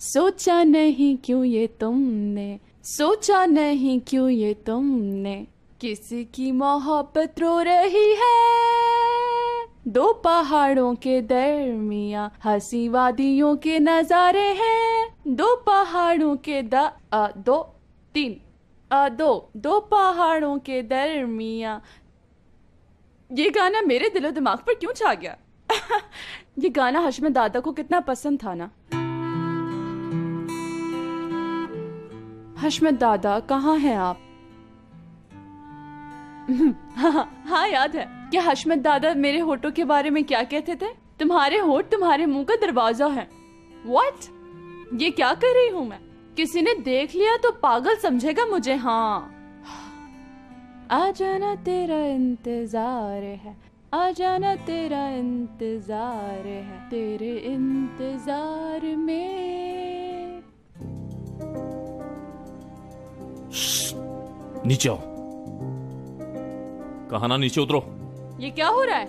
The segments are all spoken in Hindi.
सोचा नहीं क्यों ये तुमने, सोचा नहीं क्यों ये तुमने, किसी की मोहब्बत रो रही है। दो पहाड़ों के दरमियां हंसी वादियों के नजारे हैं। दो पहाड़ों के दो पहाड़ों के दरमियां। ये गाना मेरे दिलो दिमाग पर क्यों छा गया? ये गाना हशमत दादा को कितना पसंद था ना। हशमत दादा कहाँ हैं आप? हाँ याद है। क्या हशमत दादा मेरे होठों के बारे में क्या कहते थे? तुम्हारे होठ तुम्हारे मुंह का दरवाजा है। What? ये क्या कर रही हूँ मैं? किसी ने देख लिया तो पागल समझेगा मुझे। हाँ, आ जाना तेरा इंतजार है, आ जाना तेरा इंतजार है, तेरे इंतजार में। नीचे आओ। कहा ना नीचे उतरो। ये क्या हो रहा है?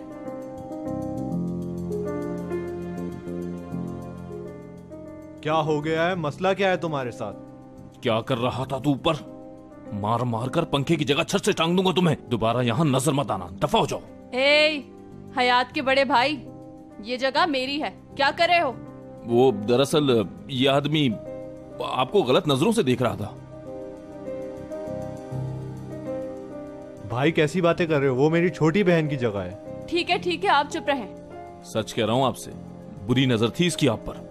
क्या हो गया है? मसला क्या है तुम्हारे साथ? क्या कर रहा था तू ऊपर? मार मार कर पंखे की जगह छत से टांग दूंगा तुम्हें। दोबारा यहाँ नजर मत आना, दफा हो जाओ। ए, हयात के बड़े भाई, ये जगह मेरी है, क्या कर रहे हो? वो दरअसल ये आदमी आपको गलत नजरों से देख रहा था। भाई कैसी बातें कर रहे हो? वो मेरी छोटी बहन की जगह है। ठीक है, आप चुप रहें। सच कह रहा हूं आपसे, बुरी नजर थी इसकी आप पर,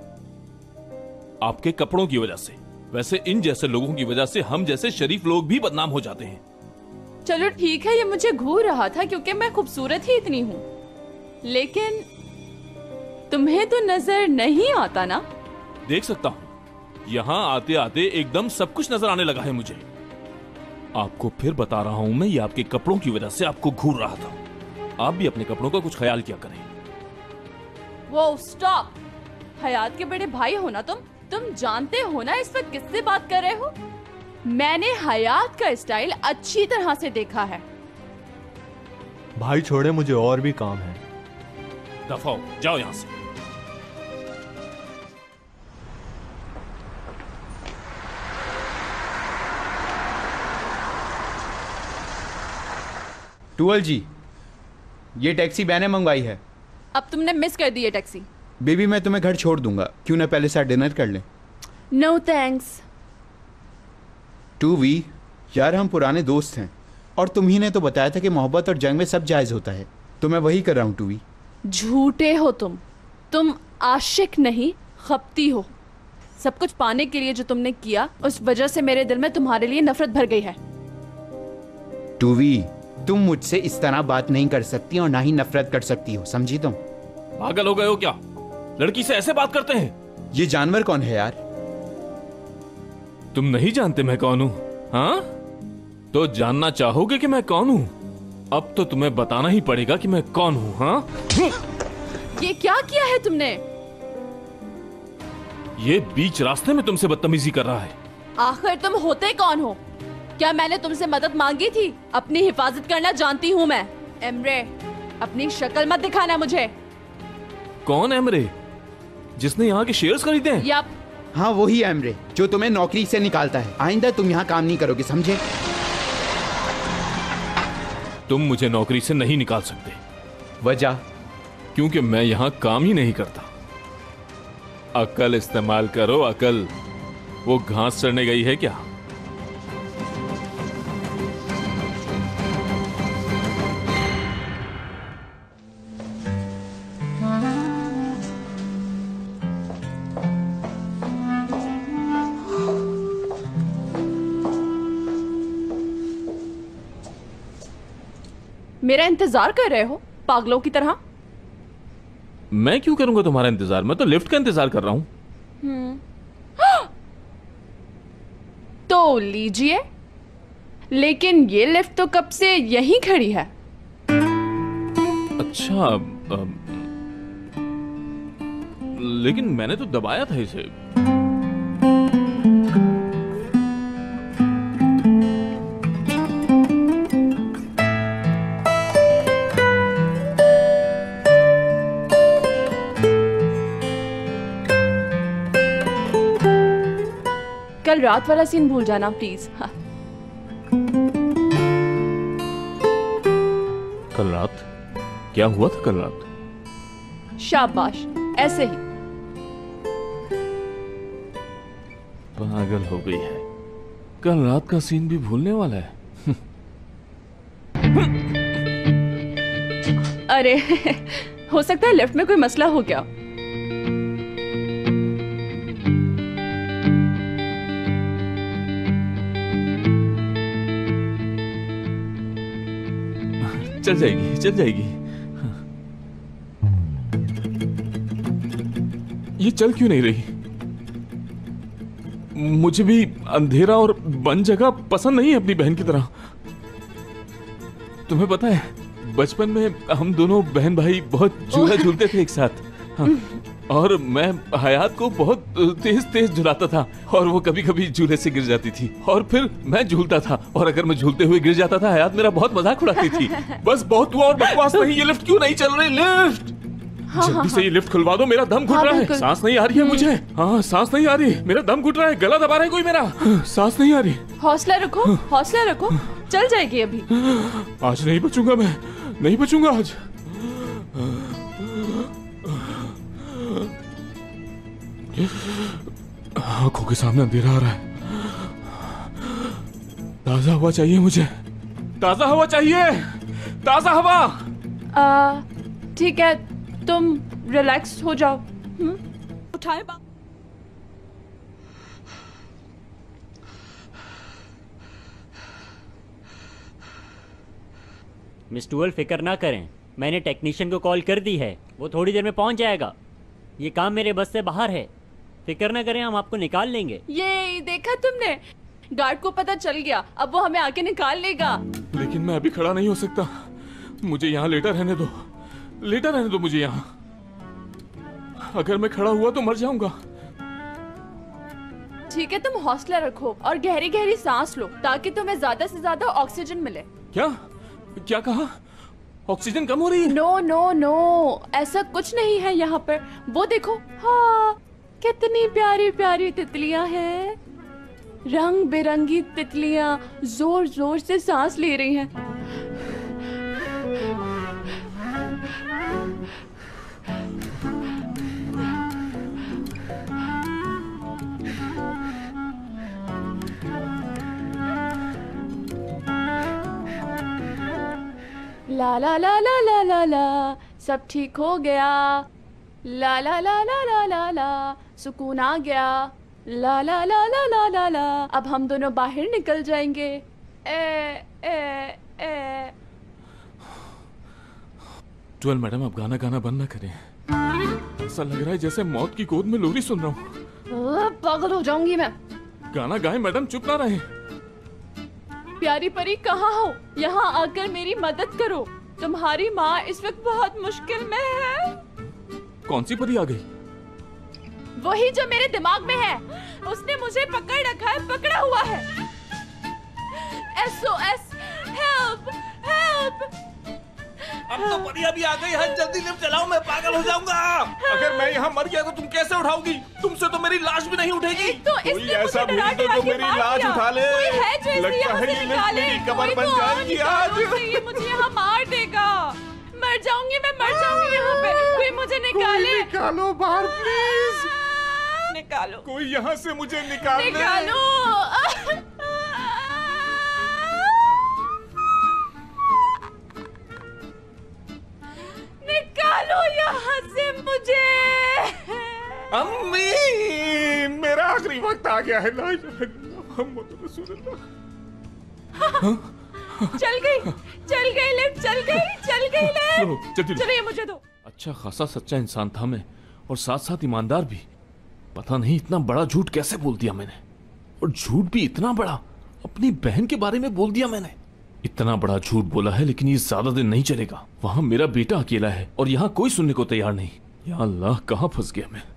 आपके कपड़ों की वजह से। वैसे इन जैसे लोगों की वजह से हम जैसे शरीफ लोग भी बदनाम हो जाते हैं। चलो ठीक है, ये मुझे घूर रहा था क्योंकि मैं खूबसूरत ही इतनी हूँ। लेकिन तुम्हें तो नजर नहीं आता ना? देख सकता हूँ, यहाँ आते आते एकदम सब कुछ नजर आने लगा है मुझे। आपको फिर बता रहा हूँ मैं, ये आपके कपड़ों की वजह से आपको घूर रहा था। आप भी अपने कपड़ों का कुछ ख्याल किया करें। वो स्टॉप। हयात के बड़े भाई हो ना तुम जानते हो ना इस वक्त किससे बात कर रहे हो? मैंने हयात का स्टाइल अच्छी तरह से देखा है। भाई छोड़े, मुझे और भी काम है। दफा हो जाओ यहाँ से। टूअल जी, ये टैक्सी मैंने मंगवाई है। अब तुमने मिस कर दी ये टैक्सी। बेबी मैं तुम्हें घर छोड़ दूंगा, क्यों ना पहले साथ डिनर कर लें? No thanks. टू वी, यार हम पुराने दोस्त हैं और तुम ही ने तो बताया था कि मोहब्बत और जंग में सब जायज़ होता है, तो मैं वही कर रहा हूँ। टू वी, झूठे हो तुम आशिक नहीं खपती हो। सब कुछ पाने के लिए जो तुमने किया, उस वजह से मेरे दिल में तुम्हारे लिए नफरत भर गई है। टू वी, तुम मुझसे इस तरह बात नहीं कर सकती और ना ही नफरत कर सकती हो, समझी तुम? पागल हो गए हो क्या? लड़की से ऐसे बात करते हैं? ये जानवर कौन है यार? तुम नहीं जानते मैं कौन हूं? हाँ, तो जानना चाहोगे कि मैं कौन हूं? अब तो तुम्हें बताना ही पड़ेगा कि मैं कौन हूं। हाँ, ये क्या किया है तुमने? ये बीच रास्ते में तुमसे बदतमीजी कर रहा है। आखिर तुम होते कौन हो? क्या मैंने तुमसे मदद मांगी थी? अपनी हिफाजत करना जानती हूँ मैं। एमरे, अपनी शक्ल मत दिखाना मुझे। कौन एमरे? जिसने यहाँ के शेयर्स खरीदे हैं? यप। हाँ वही एमरे, जो तुम्हें नौकरी से निकालता है। आइंदा तुम यहाँ काम नहीं करोगे, समझे? तुम मुझे नौकरी से नहीं निकाल सकते। वजह? क्योंकि मैं यहाँ काम ही नहीं करता। अकल इस्तेमाल करो, अकल। वो घास चढ़ने गई है क्या? मेरा इंतजार कर रहे हो पागलों की तरह? मैं क्यों करूंगा तुम्हारा इंतजार? मैं तो लिफ्ट का इंतजार कर रहा हूं। तो लीजिए, लेकिन ये लिफ्ट तो कब से यहीं खड़ी है। अच्छा, लेकिन मैंने तो दबाया था इसे। कल रात वाला सीन भूल जाना प्लीज। हाँ। कल रात क्या हुआ था? कल रात शाबाश, ऐसे ही। पागल हो गई है, कल रात का सीन भी भूलने वाला है। अरे हो सकता है लिफ्ट में कोई मसला हो गया। चल जाएगी, चल जाएगी। ये चल क्यों नहीं रही? मुझे भी अंधेरा और बंद जगह पसंद नहीं है अपनी बहन की तरह। तुम्हें पता है बचपन में हम दोनों बहन भाई बहुत झूला झूलते थे एक साथ। हाँ। और मैं हयात को बहुत तेज तेज झुलाता था और वो कभी कभी झूले से गिर जाती थी और फिर मैं झूलता था और अगर मैं झूलते हुए गिर जाता था हयात मेरा बहुत मजाक उड़ाती थी। बस बहुत हुआ और बकवास नहीं। ये लिफ्ट क्यों नहीं चल रही? लिफ्ट जल्दी से ये लिफ्ट खुलवा दो, मेरा दम घुट रहा है, सांस नहीं आ रही है मुझे। हाँ सांस नहीं आ रही, मेरा दम घुट रहा है, गला दबा रहा है कोई मेरा, सांस नहीं आ रही। हौसला रखो, हौसला रखो, चल जाएगी अभी। आज नहीं बचूंगा मैं, नहीं बचूंगा आज। आंखों के सामने अंधेरा आ रहा है। ताजा हवा चाहिए मुझे, ताजा हवा चाहिए, ताजा हवा। ठीक है, तुम रिलैक्स हो जाओ। उठाए बा मिस टूअल फिक्र ना करें, मैंने टेक्नीशियन को कॉल कर दी है, वो थोड़ी देर में पहुंच जाएगा। ये काम मेरे बस से बाहर है, फिक्र ना करें, हम आपको निकाल लेंगे। ये देखा तुमने, गार्ड को पता चल गया, अब वो हमें आके निकाल लेगा। लेकिन मैं अभी खड़ा नहीं हो सकता, मुझे यहाँ लेटा रहने दो, लेटा रहने दो मुझे यहाँ। अगर मैं खड़ा हुआ तो मर जाऊंगा। ठीक है, तुम हौसला रखो और गहरी गहरी सांस लो ताकि तुम्हें ज्यादा से ज्यादा ऑक्सीजन मिले। क्या क्या कहा? ऑक्सीजन कम हो रही है? नो नो नो, ऐसा कुछ नहीं है यहाँ पर। वो देखो, हाँ कितनी प्यारी प्यारी तितलियां हैं, रंग बिरंगी तितलियां जोर जोर से सांस ले रही हैं। ला ला ला ला ला ला ला, सब ठीक हो गया। ला ला ला ला ला ला ला, सुकून आ गया। ला ला ला ला ला ला ला, अब हम दोनों बाहर निकल जाएंगे। ए ए ए। ट्वेल्व मैडम, अब गाना गाना बंद ना करें, ऐसा लग रहा है जैसे मौत की गोद में लोरी सुन रहा हूँ। पागल हो जाऊंगी मैं। गाना गाएं मैडम, चुप ना रहें। प्यारी परी कहाँ हो? यहाँ आकर मेरी मदद करो, तुम्हारी माँ इस वक्त बहुत मुश्किल में है। कौन सी परी आ गई? वही जो मेरे दिमाग में है, उसने मुझे पकड़ रखा है, पकड़ा हुआ है। SOS, help help. अब तो परिया भी आ गई है, जल्दी लिफ्ट चलाओ, मैं पागल हो जाऊंगा। अगर मैं यहाँ मर गया तो तुम कैसे उठाओगी? तुमसे तो मेरी लाश भी नहीं उठेगी। तो कोई ऐसा भी तो जो मेरी लाश उठा ले। लगता है ये लिफ्ट मेरी कब्र बन जाएगी आज। ये मुझे यहाँ मार देगा, मर जाऊंगी मैं, मर जाऊंगी यहाँ पे। कोई मुझे निकाले, निकालो बाहर प्लीज, निकालो, कोई यहाँ से मुझे निकाल ले। निकालो। निकालो यहाँ से मुझे। अम्मी, मेरा आखिरी वक्त आ गया है। ला इलाहा इल्लल्लाह मुहम्मद रसूलुल्लाह। चल गई लिफ्ट, चल गई लिफ्ट। चलिए मुझे दो। अच्छा खासा सच्चा इंसान था मैं, और साथ साथ ईमानदार भी। पता नहीं इतना बड़ा झूठ कैसे बोल दिया मैंने, और झूठ भी इतना बड़ा अपनी बहन के बारे में बोल दिया मैंने। इतना बड़ा झूठ बोला है, लेकिन ये ज्यादा दिन नहीं चलेगा। वहां मेरा बेटा अकेला है और यहाँ कोई सुनने को तैयार नहीं। या अल्लाह, कहाँ फंस गया मैं।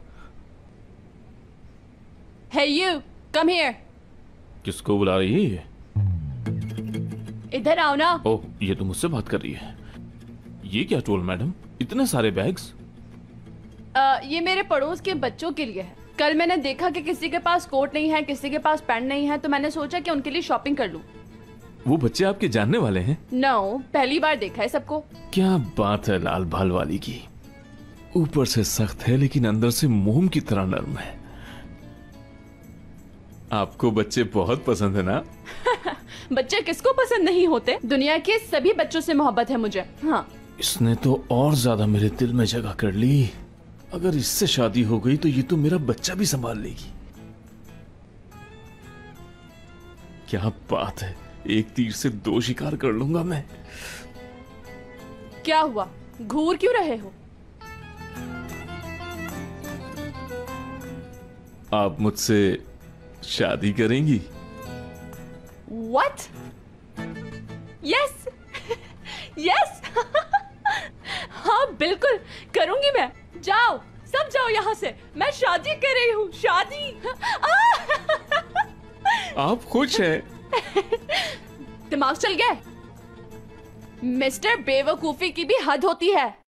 Hey you, come here. किसको बुला रही है ये? इधर आओ ना। ओह, ये तो मुझसे बात कर रही है। ये क्या टोल मैडम, इतने सारे बैग्स? ये मेरे पड़ोस के बच्चों के लिए है। कल मैंने देखा कि किसी के पास कोट नहीं है, किसी के पास पैंट नहीं है, तो मैंने सोचा कि उनके लिए शॉपिंग कर लूं। वो बच्चे आपके जानने वाले हैं? नो, पहली बार देखा है सबको। क्या बात है लाल भाल वाली की, ऊपर से सख्त है लेकिन अंदर से मोम की तरह नरम है। आपको बच्चे बहुत पसंद है ना? बच्चे किसको पसंद नहीं होते, दुनिया के सभी बच्चों से मोहब्बत है मुझे। हाँ, इसने तो और ज्यादा मेरे दिल में जगह कर ली। अगर इससे शादी हो गई तो ये तो मेरा बच्चा भी संभाल लेगी। क्या बात है, एक तीर से दो शिकार कर लूंगा मैं। क्या हुआ, घूर क्यों रहे हो? आप मुझसे शादी करेंगी? What? Yes, yes. हाँ बिल्कुल करूंगी मैं। जाओ, सब जाओ यहाँ से, मैं शादी कर रही हूँ, शादी। आप खुश हैं? दिमाग चल गया? मिस्टर बेवकूफी की भी हद होती है।